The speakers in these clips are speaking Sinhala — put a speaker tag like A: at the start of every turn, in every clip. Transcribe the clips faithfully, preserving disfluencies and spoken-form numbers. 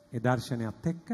A: ඒ දර්ශනයත් එක්ක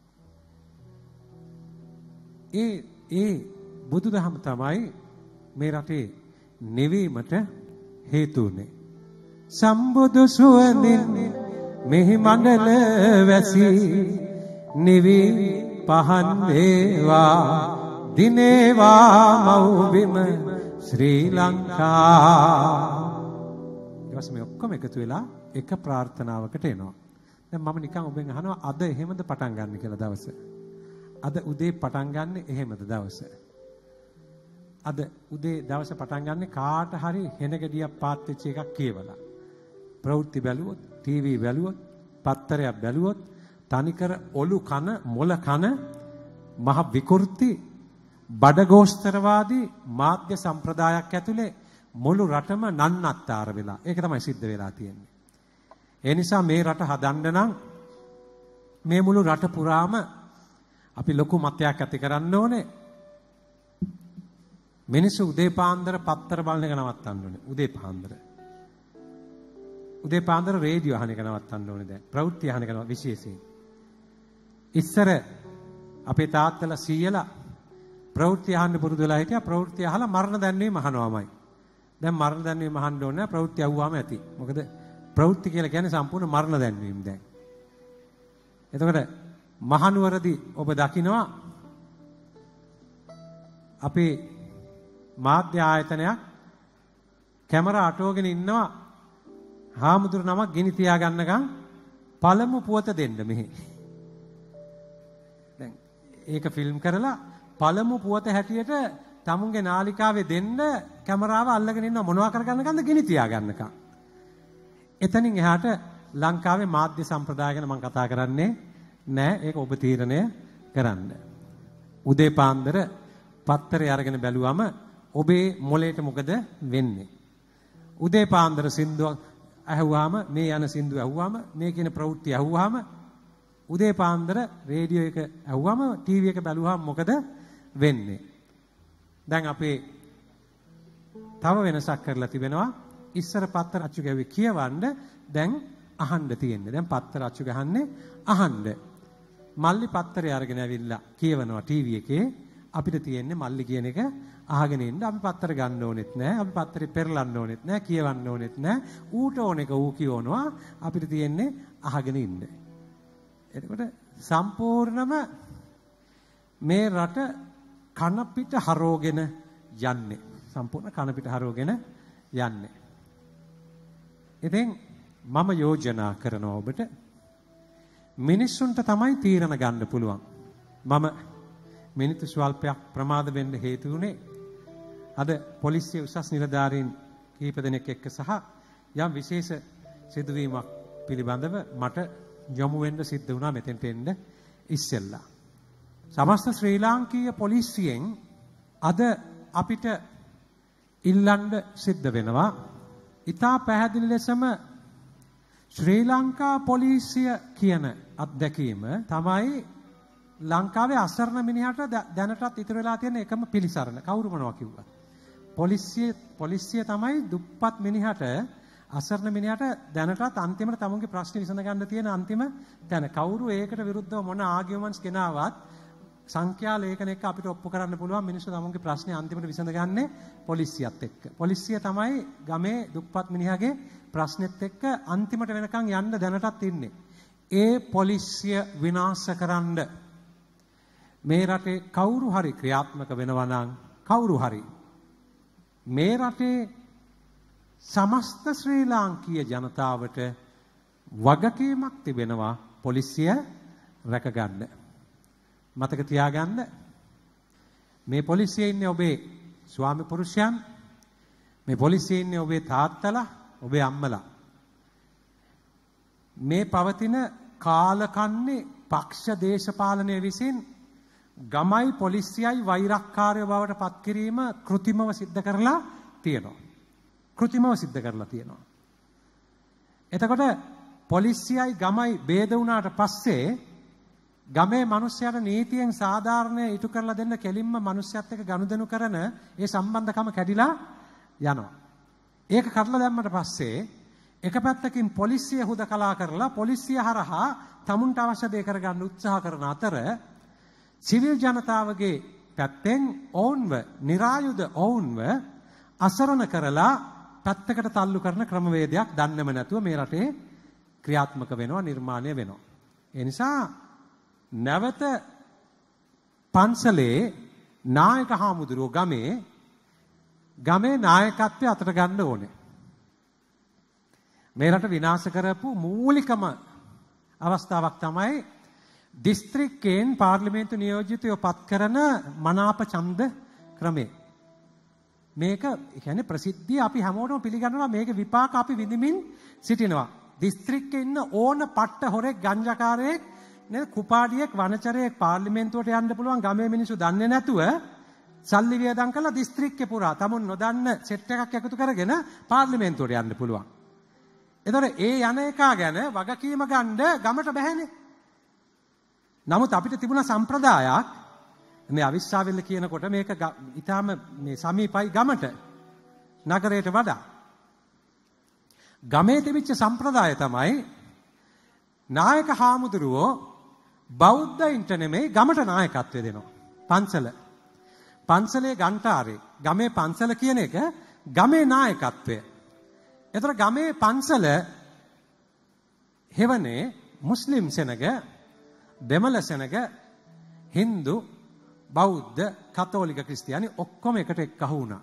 A: ඒ ඒ බුදුදහම තමයි මේ රටේ නිවීමට හේතු වුනේ. සම්බුදු සුවඳින් මෙහි මණ්ඩල වැසී නිවි පහන් වේවා දිනේවා මව්බිම ශ්‍රී ලංකා. ඊපස්සේ මේ ඔක්කොම එකතු වෙලා එක ප්‍රාර්ථනාවකට එනවා. දැන් මම නිකන් ඔබෙන් අහනවා අද එහෙමද පටන් ගන්න කියලා දවස. අද උදේ පටන් ගන්න එහෙමද දවස. අද උදේ දවස පටන් ගන්න කාට හරි හෙන ගෙඩියක් පාත් වෙච්ච එකක් කියවලා. ප්‍රවෘත්ති බැලුවොත්, ටීවී බැලුවොත්, පත්තරයක් බැලුවොත් තනිකර ඔලු කන, මොළ කන මහ විකෘති බඩගෝස්තරවාදී මාධ්‍ය සම්ප්‍රදායක් ඇතුලේ මුළු රටම නන්නත්තර වෙලා. ඒක තමයි සිද්ධ වෙලා තියෙන්නේ. ඒ නිසා මේ රට හදන්න නම් මේ මුළු රට පුරාම අපි ලොකු මතයක් ඇති කරන්න ඕනේ. මිනිස්සු උදේ පාන්දර පත්තර බලන එක නවත්තන්න ඕනේ. උදේ පාන්දර. උදේ පාන්දර රේඩියෝ අහන එක නවත්තන්න ඕනේ දැන්. ප්‍රවෘත්ති අහන එක විශේෂයෙන්. ඉස්සර අපේ තාත්තලා සීයලා ප්‍රවෘත්ති අහන්න පුරුදු වෙලා හිටියා. ප්‍රවෘත්ති අහලා මරණ දැන්වීම අහනවාමයි. දැන් මරණ දැන්වීම අහන්න ඕනේ නැහැ. ප්‍රවෘත්ති අහුවාම ඇති. මොකද ප්‍රවෘත්ති කියලා කියන්නේ සම්පූර්ණ මරණ දැන්වීම දැන්. එතකොට මහනුවරදී ඔබ දකිනවා අපේ මාධ්‍ය ආයතනයක් කැමරා අටවගෙන ඉන්නවා හාමුදුරු නමක් ගිනි තියා ගන්නකම් පළමු පුවත දෙන්න මෙහි. දැන් ඒක ෆිල්ම් කරලා පළමු පුවත හැටියට තමුන්ගේ නාලිකාවේ දෙන්න කැමරාව අල්ලගෙන ඉන්නවා මොනවා කරගන්නකන්ද ගිනි තියා ගන්නකම්. එතනින් එහාට ලංකාවේ මාධ්‍ය සම්ප්‍රදාය ගැන මම කතා කරන්නේ නෑ. ඒක ඔබ තීරණය කරන්න. උදේ පාන්දර පත්තරේ අරගෙන බැලුවම ඔබේ මොලේට මොකද වෙන්නේ? උදේ පාන්දර සින්දුවක් අහුවාම මේ යන සින්දුව අහුවාම මේ කියන ප්‍රවෘත්ති අහුවාම උදේ පාන්දර රේඩියෝ එක අහුවාම ටීවී එක බැලුවාම මොකද වෙන්නේ? දැන් අපේ තව වෙනසක් කරලා තිබෙනවා. ඉස්සර පත්තර අච්චු ගැව්වේ කියවන්න දැන් අහන්න තියෙන්නේ. දැන් පත්තර අච්චු ගහන්නේ අහන්න. මල්ලි පත්තරේ අරගෙන ඇවිල්ලා කියවනවා ටීවී එකේ. අපිට තියෙන්නේ මල්ලි කියන එක අහගෙන ඉන්න. අපි පත්තර ගන්න ඕනෙත් නැහැ. අපි පත්තරේ පෙරලන්න ඕනෙත් නැහැ. කියවන්න ඕනෙත් නැහැ. ඌට ඕන එක ඌ කියවනවා. අපිට තියෙන්නේ අහගෙන ඉන්න. එතකොට සම්පූර්ණම මේ රට කන පිට හරෝගෙන යන්නේ. සම්පූර්ණ කන පිට හරෝගෙන යන්නේ. ඉතින් මම යෝජනා කරනවා ඔබට මිනිස්සුන්ට තමයි තීරණ ගන්න පුළුවන්. මම මිනිත්තු ස්වල්පයක් ප්‍රමාද වෙන්න හේතු වුණේ අද පොලිසිය උසස් නිලධාරීන් කිහිප දෙනෙක් එක්ක සහ යම් විශේෂ සිදුවීමක් පිළිබඳව මට යොමු වෙන්න සිද්ධ වුණා මෙතෙන්ට එන්න ඉස්සෙල්ලා. සමස්ත ශ්‍රී ලාංකීය පොලිසියෙන් අද අපිට ඉල්ලන්න සිද්ධ වෙනවා. ඉතා පැහැදිලි ලෙසම ශ්‍රී ලංකා පොලිසිය කියන අත්දැකීම තමයි ලංකාවේ අසරණ මිනිහට දැනටත් ඉතුරු වෙලා තියෙන එකම පිළිසරණ. කවුරු මොනවා කිව්වත්. පොලිසිය පොලිසිය තමයි දුප්පත් මිනිහට අසරණ මිනිහට දැනටත් අන්තිමට තමුන්ගේ ප්‍රශ්න විසඳ ගන්න තියෙන අන්තිම තැන. කවුරු ඒකට විරුද්ධව මොන ආගියුමන්ට්ස් ගෙනාවත් සංඛ්‍යා ලේඛන එක අපිට ඔප්පු කරන්න පුළුවන් මිනිස්සු තමුන්ගේ ප්‍රශ්නේ අන්තිමට විසඳගන්නේ පොලිසියත් එක්ක. පොලිසිය තමයි ගමේ දුප්පත් මිනිහාගේ ප්‍රශ්නෙත් එක්ක අන්තිමට වෙනකන් යන්න දැනටත් ඉන්නේ. ඒ පොලිසිය විනාශ කරන්න මේ රටේ කවුරු හරි ක්‍රියාත්මක වෙනවා නම් කවුරු හරි මේ රටේ සමස්ත ශ්‍රී ලාංකීය ජනතාවට වගකීමක් තිබෙනවා පොලිසිය රැකගන්න. මතක තියාගන්න මේ පොලිසියේ ඉන්නේ ඔබේ ස්වාමි පුරුෂයන්, මේ පොලිසියේ ඉන්නේ ඔබේ තාත්තලා, ඔබේ අම්මලා. මේ පවතින කාලකන්ණි පක්ෂ දේශපාලනය විසින් ගමයි පොලිසියයි වෛරක්කාරය බවට පත් කිරීම කෘතිමව සිද්ධ කරලා තියෙනවා. කෘතිමව සිද්ධ කරලා තියෙනවා. එතකොට පොලිසියයි ගමයි ભેද වුණාට පස්සේ ගමේ මිනිස්යාට නීතියෙන් සාධාරණය ඉටු කරලා දෙන්න කෙලින්ම මිනිස්යාත් එක්ක ගනුදෙනු කරන ඒ සම්බන්ධකම කැඩිලා යනවා. ඒක කඩලා දැම්මට පස්සේ එක පැත්තකින් පොලිසිය හුදකලා කරලා පොලිසිය හරහා තමුන්ට අවශ්‍ය දේ කරගන්න උත්සාහ කරන අතර සිවිල් ජනතාවගේ පැත්තෙන් ඔවුන්ව નિરાයුධ ඔවුන්ව අසරණ කරලා පැත්තකට තල්ලු කරන ක්‍රමවේදයක් දන්නේම නැතුව මේ රටේ ක්‍රියාත්මක වෙනවා නිර්මාණය වෙනවා. ඒ නිසා නැවත පන්සලේ නායක හාමුදුරුවෝ ගමේ ගමේ නායකත්වය අතට ගන්න ඕනේ. මේ රට විනාශ කරපු මූලිකම අවස්ථාවක් තමයි දිස්ත්‍රික්කයෙන් පාර්ලිමේන්තු නියෝජිතයෝ පත් කරන මනාප ඡන්ද ක්‍රමය. මේක කියන්නේ ප්‍රසිද්ධිය අපි හැමෝටම පිළිගන්නවා මේක විපාක අපි විඳිමින් සිටිනවා. දිස්ත්‍රික්කේ ඉන්න ඕන පට්ට හොරෙක් ගංජාකාරයෙක් නේද කුපාඩියෙක් වනචරයෙක් පාර්ලිමේන්තුවට යන්න පුළුවන් ගමේ මිනිස්සු දන්නේ නැතුව සල්ලි වියදම් කරලා දිස්ත්‍රික්කේ පුරා තමුන් නොදන්න සෙට් එකක් එකතු කරගෙන පාර්ලිමේන්තුවට යන්න පුළුවන්. එතකොට ඒ යන එකා ගැන වගකීම ගන්න ගමට බැහැනේ. නමුත් අපිට තිබුණ සම්ප්‍රදායක් මේ අවිස්සාවෙල්ල කියනකොට මේක ඊටාම මේ සමීපයි ගමට නගරයට වඩා. ගමේ තිබිච්ච සම්ප්‍රදාය තමයි නායක හාමුදුරුවෝ බෞද්ධයින්ට නෙමෙයි ගමට නායකත්වය දෙනවා. පන්සල. පන්සලේ ගන්ටාරේ ගමේ පන්සල කියන එක ගමේ නායකත්වය. එතකොට ගමේ පන්සල හෙවනේ මුස්ලිම් සෙනග, දෙමළ සෙනග, හින්දු, බෞද්ධ, කතෝලික, ක්‍රිස්තියානි ඔක්කොම එකට එක්කහු වුණා.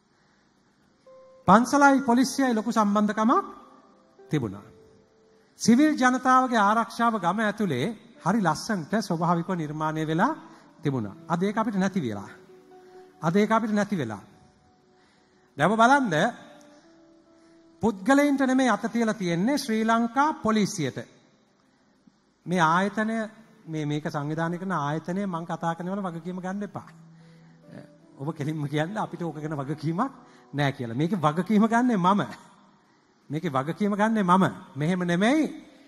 A: පන්සලයි පොලිසියයි ලොකු සම්බන්ධකමක් තිබුණා. සිවිල් ජනතාවගේ ආරක්ෂාව ගම ඇතුලේ හරි ලස්සනට ස්වභාවිකව නිර්මාණය වෙලා තිබුණා. අද ඒක අපිට නැති වෙලා. අද ඒක අපිට නැති වෙලා. දැන් බලන්න පුද්ගලයන්ට නෙමෙයි අත තියලා තියෙන්නේ ශ්‍රී ලංකා පොලිසියට. මේ ආයතනය මේ මේක සංවිධානය කරන ආයතනය මම කතා කරනවල වගකීම ගන්න එපා. ඔබ කෙලින්ම කියන්නේ අපිට ඕක ගැන වගකීමක් නැහැ කියලා. මේකේ වගකීම ගන්නෙ මම. මේකේ වගකීම ගන්නෙ මම. මෙහෙම නෙමෙයි.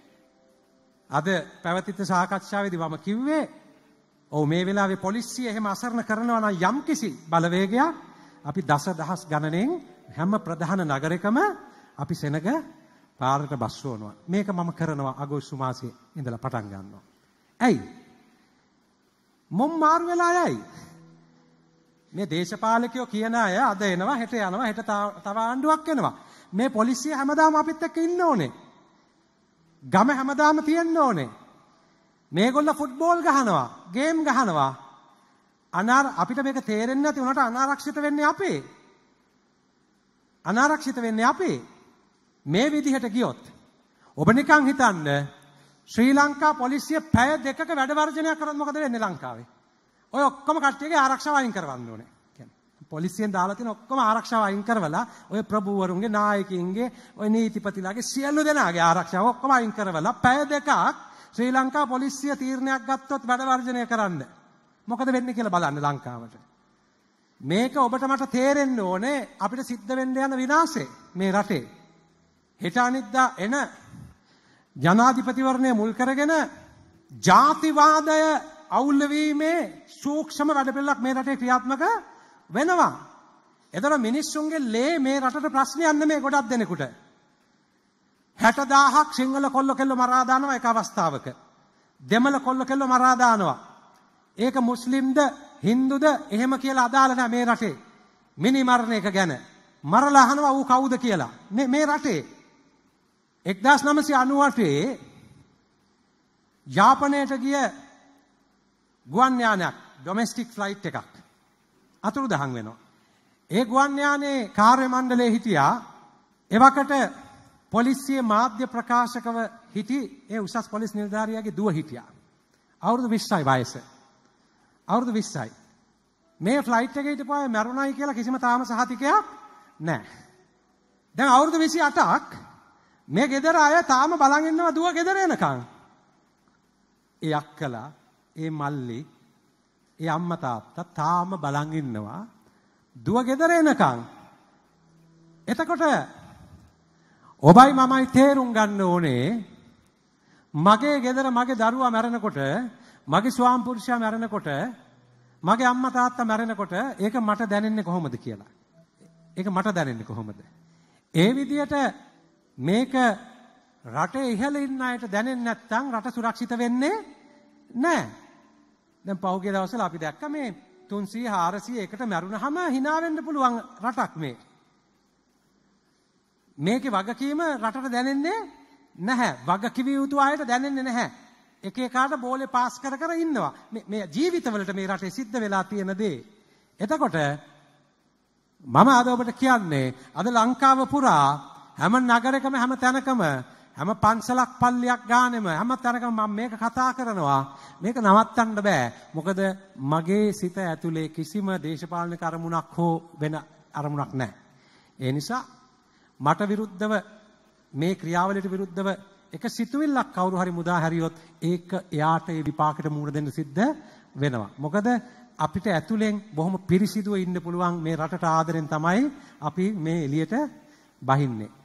A: අද පැවතිච්ච සාකච්ඡාවේදී මම කිව්වේ ඔව් මේ වෙලාවේ පොලිසිය එහෙම අසරණ කරනවා නම් යම්කිසි බලවේගයක් අපි දසදහස් ගණනෙන් හැම ප්‍රධාන නගරයකම අපි සෙනග පාරට බස්සවනවා. මේක මම කරනවා අගෝස්තු මාසයේ ඉඳලා පටන් ගන්නවා. ඇයි? මොම් මාරු වෙලා යයි. මේ දේශපාලකයෝ කියන අය අද එනවා හෙට යනවා හෙට තව ආණ්ඩුවක් එනවා. මේ පොලිසිය හැමදාම අපිත් එක්ක ඉන්න ඕනේ. ගම හැමදාම තියෙන්න ඕනේ. මේගොල්ලෝ ෆුට්බෝල් ගහනවා, ගේම් ගහනවා. අනාර අපිට මේක තේරෙන්නේ නැති උනට අනාරක්ෂිත වෙන්නේ අපේ. අනාරක්ෂිත වෙන්නේ අපේ. මේ විදිහට ගියොත් ඔබ නිකන් හිතන්න ශ්‍රී ලංකා පොලිසිය පැය දෙකක වැඩ වර්ජනයක් කරොත් මොකද වෙන්නේ ලංකාවේ? ඔය ඔක්කොම කට්ටියගේ ආරක්ෂාව අයින් කරවන්න ඕනේ. කියන්නේ පොලිසියෙන් දාලා තියෙන ඔක්කොම ආරක්ෂාව අයින් කරවලා ඔය ප්‍රභූවරුන්ගේ නායකින්ගේ ඔය නීතිපතිලාගේ සියලු දෙනාගේ ආරක්ෂාව ඔක්කොම අයින් කරවලා පැය දෙකක් ශ්‍රී ලංකා පොලිසිය තීරණයක් ගත්තොත් වැඩ වර්ජනය කරන්න. මොකද වෙන්නේ කියලා බලන්න ලංකාවට. මේක ඔබට මට තේරෙන්න ඕනේ අපිට සිද්ධ වෙන්න යන විනාශේ මේ රටේ. හෙට අනිද්දා එන ජනාධිපතිවරණය මුල් කරගෙන ජාතිවාදය අවුල් වීමේ සූක්ෂම වැඩපිළිවෙලක් මේ රටේ ක්‍රියාත්මක වෙනවා. එතන මිනිස්සුන්ගේ ලේ මේ රටට ප්‍රශ්නයක් නෙමෙයි ගොඩක් දෙනෙකුට. හැට දාහක් සිංහල කොල්ල කෙල්ල මරා දානවා එක අවස්ථාවක. දෙමළ කොල්ල කෙල්ල මරා දානවා. ඒක මුස්ලිම්ද හින්දුද එහෙම කියලා අදාළ නැහැ මේ රටේ. මිනි මරණ එක ගැන මරලා අහනවා ඌ කවුද කියලා. මේ මේ රටේ එක්දාස් නවසිය අනූ අටේ යාපනයට ගිය ගුවන් යානයක් ඩොමෙස්ටික් ෆ්ලයිට් එකක් අතුරුදහන් වෙනවා. ඒ ගුවන් යානයේ කාර්ය මණ්ඩලයේ හිටියා එවකට පොලිසියේ මාධ්‍ය ප්‍රකාශකව හිටි ඒ උසස් පොලිස් නිලධාරියාගේ දුව හිටියා. අවුරුදු විස්සයි වයස. අවුරුදු විස්සයි. මේ ෆ්ලයිට් එකේ හිටපු අය මැරුණයි කියලා කිසිම තාම සහතිකයක් නැහැ. දැන් අවුරුදු විසි අටක් මේ ගෙදර අය තාම බලන් ඉන්නවා දුව ගෙදර එනකන්. ඒ අක්කලා, ඒ මල්ලි, ඒ අම්මා තාත්තා තාම බලන් ඉන්නවා දුව ගෙදර එනකන්. එතකොට ඔබයි මමයි තේරුම් ගන්න ඕනේ මගේ ගෙදර මගේ දරුවා මැරෙනකොට, මගේ ස්වාම පුරුෂයා මැරෙනකොට, මගේ අම්මා තාත්තා මැරෙනකොට ඒක මට දැනෙන්නේ කොහොමද කියලා. ඒක මට දැනෙන්නේ කොහොමද? ඒ විදියට මේක රටේ ඉහළ ඉන්න අයට දැනෙන්නේ නැත්නම් රට සුරක්ෂිත වෙන්නේ නැහැ. දැන් පහුගිය දවස්වල අපි දැක්ක මේ තුන්සිය හාරසිය එකට මැරුණාම hina වෙන්න පුළුවන් රටක් මේ. මේකේ වගකීම රටට දැනෙන්නේ නැහැ. වගකිවිය යුතු අයට දැනෙන්නේ නැහැ. එක එකාට බෝලේ පාස් කර කර ඉන්නවා. මේ මේ ජීවිතවලට මේ රටේ සිද්ධ වෙලා තියෙන දේ. එතකොට මම අද ඔබට කියන්නේ අද ලංකාව පුරා හැම නගරයකම හැම තැනකම හැම පන්සලක් පල්ලියක් ගානෙම හැම තැනකම මම මේක කතා කරනවා. මේක නවත්තන්න බෑ. මොකද මගේ සිත ඇතුලේ කිසිම දේශපාලනික අරමුණක් හෝ වෙන අරමුණක් නැහැ. ඒ නිසා මට විරුද්ධව මේ ක්‍රියාවලියට විරුද්ධව එක සිතුවිල්ලක් කවුරු හරි මුදා හැරියොත් ඒක එයාට ඒ විපාකයට මුහුණ දෙන්න සිද්ධ වෙනවා. මොකද අපිට ඇතුලෙන් බොහොම පිරිසිදුව ඉන්න පුළුවන් මේ රටට ආදරෙන් තමයි අපි මේ එළියට බහින්නේ.